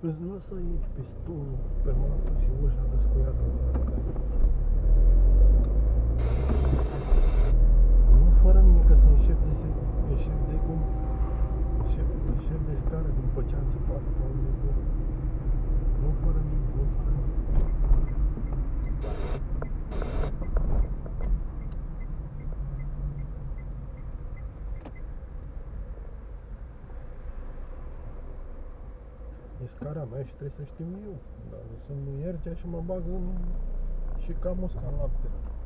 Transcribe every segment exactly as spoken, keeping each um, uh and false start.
Îți lasă aici pistonul pe masă și ușa descuiată. Nu fără mine, că sunt șef de secție, șef de cum, șef, șef de scară după ce am țipat ca un nebun. Nu fără mine, nu fără mine. E scara mea și trebuie să știu eu. Dar sunt muiergea și mă bag în... și ca musca în lapte.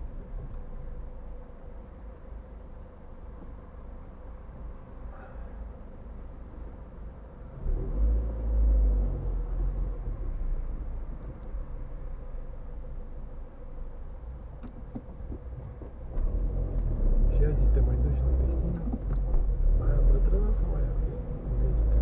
Și ia zi, te mai duci la Cristina? Aia bătrână sau aia medică?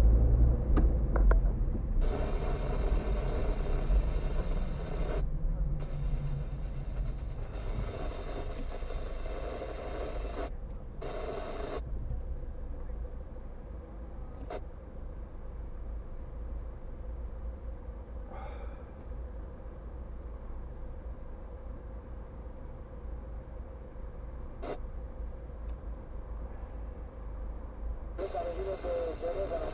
Care vine de Geneva.